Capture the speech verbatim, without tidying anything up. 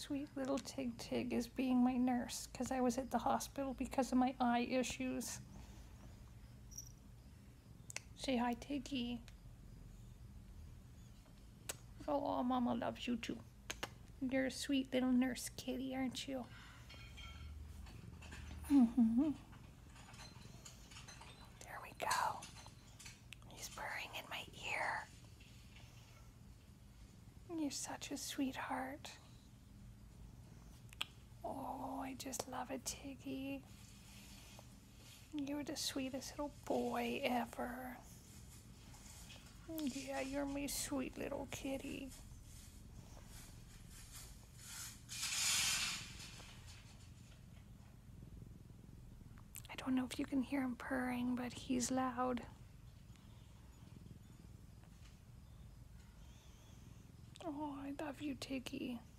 sweet little Tig Tig is being my nurse because I was at the hospital because of my eye issues. Say hi, Tiggy. Oh, Mama loves you too. You're a sweet little nurse kitty, aren't you? Mm-hmm. There we go. He's purring in my ear. You're such a sweetheart. Oh, I just love it, Tiggy. You're the sweetest little boy ever. Yeah, you're my sweet little kitty. I don't know if you can hear him purring, but he's loud. Oh, I love you, Tiggy.